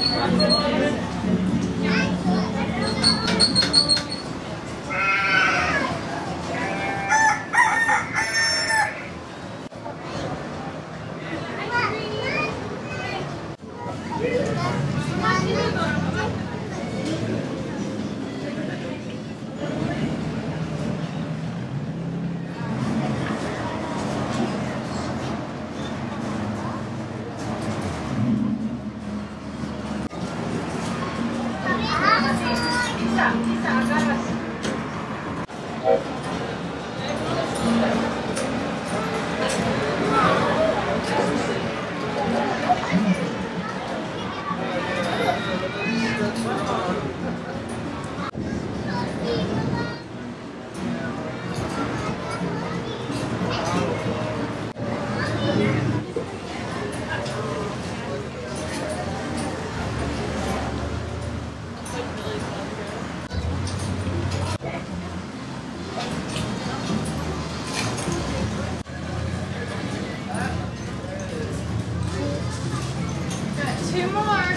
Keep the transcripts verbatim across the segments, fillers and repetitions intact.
Two more.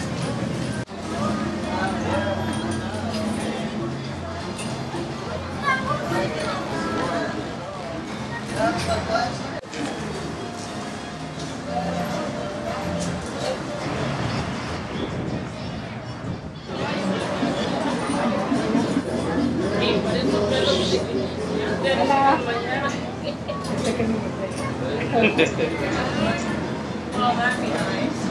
Oh, that'd be nice.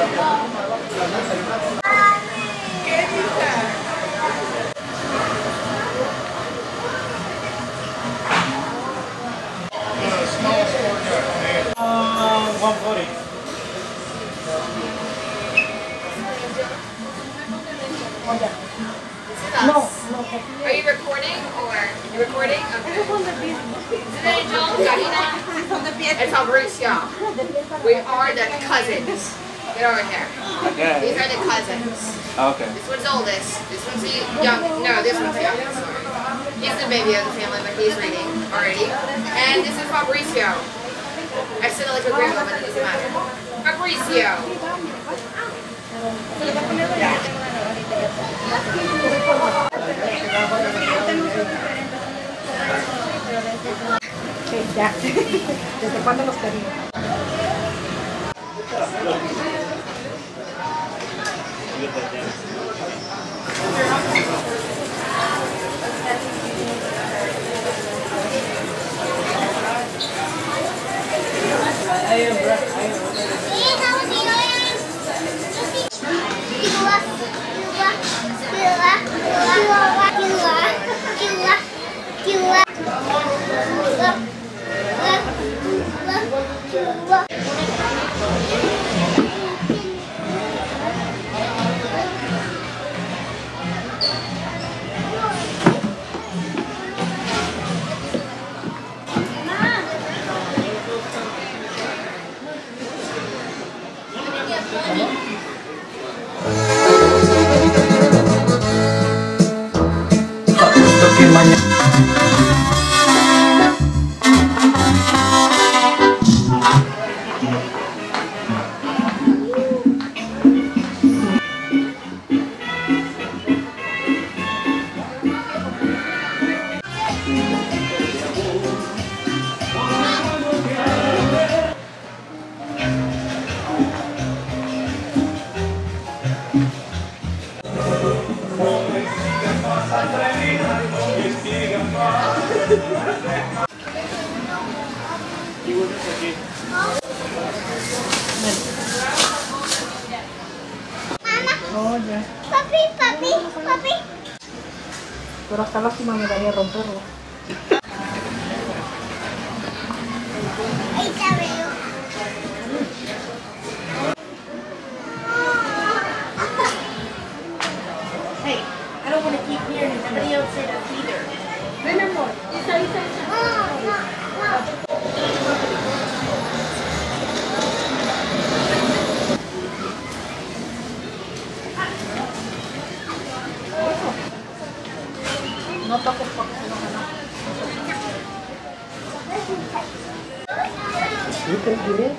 ¿Qué dice? Uh, one forty. No, no. Are you recording or you recording? Okay. Isn't it Joel? Karina? It's Fabricio. We are the cousins. Get over here. Okay. These are the cousins. Okay. This one's oldest. This one's the young. No, this one's the youngest. He's the baby of the family, but he's reading already. And this is Fabricio. I said it like a grandma, but it doesn't matter. Fabricio. Okay, ya. ¿Desde cuándo los pedí? Oh, ya. Papi, papi, papi. Pero hasta lástima me daría romperlo. Ahí te veo. Hey, I don't want to keep hearing anybody else say that either. Ven, amor. Isa, Isa, Isa. No, no, no. No toques porque se lo ganó. ¿Sí te diré?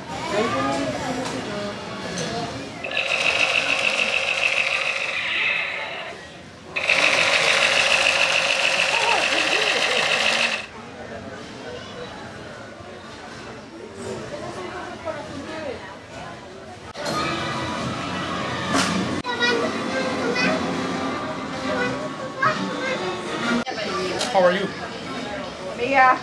How are you? Mia.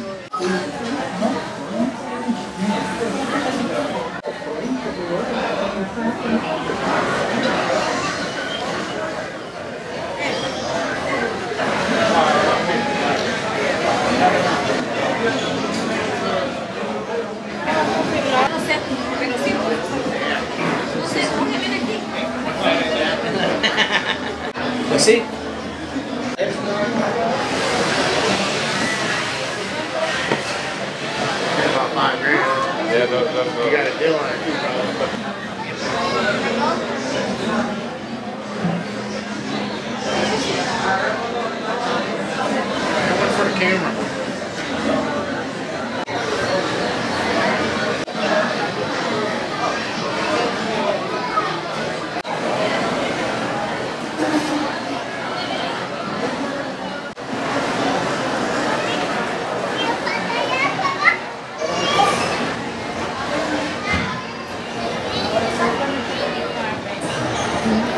No sé, pero sí. No sé, ¿cómo que viene aquí? Pues sí. About five grand. Yeah, that's, that's, You got a deal on it too, bro. What's for the camera?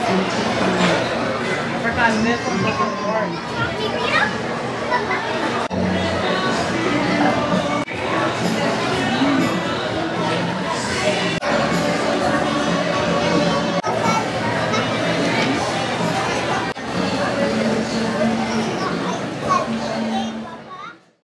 I forgot this one was important.